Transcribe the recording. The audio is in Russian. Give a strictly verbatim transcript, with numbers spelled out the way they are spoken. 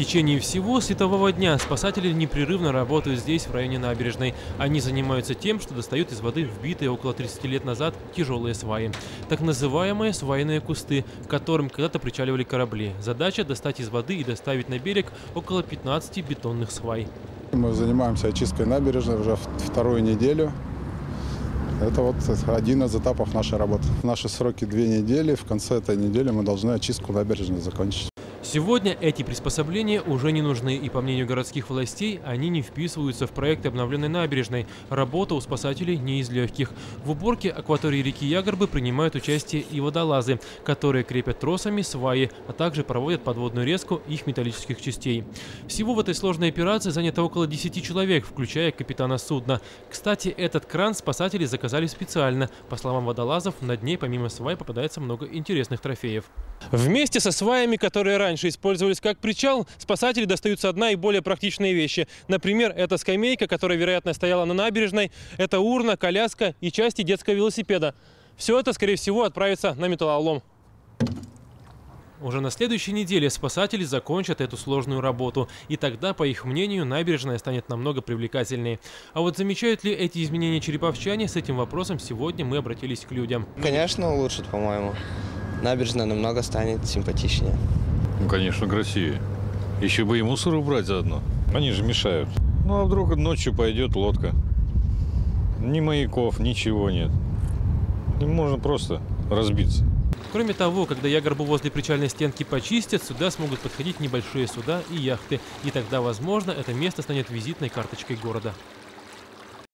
течение всего светового дня спасатели непрерывно работают здесь, в районе набережной. Они занимаются тем, что достают из воды вбитые около тридцати лет назад тяжелые сваи. Так называемые свайные кусты, к которым когда-то причаливали корабли. Задача – достать из воды и доставить на берег около пятнадцати бетонных свай. Мы занимаемся очисткой набережной уже вторую неделю. Это вот один из этапов нашей работы. Наши сроки две недели. В конце этой недели мы должны очистку набережной закончить. Сегодня эти приспособления уже не нужны, и, по мнению городских властей, они не вписываются в проект обновленной набережной. Работа у спасателей не из легких. В уборке акватории реки Ягорбы принимают участие и водолазы, которые крепят тросами сваи, а также проводят подводную резку их металлических частей. Всего в этой сложной операции занято около десяти человек, включая капитана судна. Кстати, этот кран спасатели заказали специально. По словам водолазов, на дне помимо свай попадается много интересных трофеев. Вместе со сваями, которые раньше использовались как причал, спасатели достают со дна и более практичные вещи. Например, это скамейка, которая, вероятно, стояла на набережной, это урна, коляска и части детского велосипеда. Все это, скорее всего, отправится на металлолом. Уже на следующей неделе спасатели закончат эту сложную работу. И тогда, по их мнению, набережная станет намного привлекательнее. А вот замечают ли эти изменения череповчане, с этим вопросом сегодня мы обратились к людям. Конечно, улучшит, по-моему. Набережная намного станет симпатичнее. Ну, конечно, красивее. Еще бы и мусор убрать заодно. Они же мешают. Ну, а вдруг ночью пойдет лодка? Ни маяков, ничего нет. И можно просто разбиться. Кроме того, когда Ягорбу возле причальной стенки почистят, сюда смогут подходить небольшие суда и яхты. И тогда, возможно, это место станет визитной карточкой города.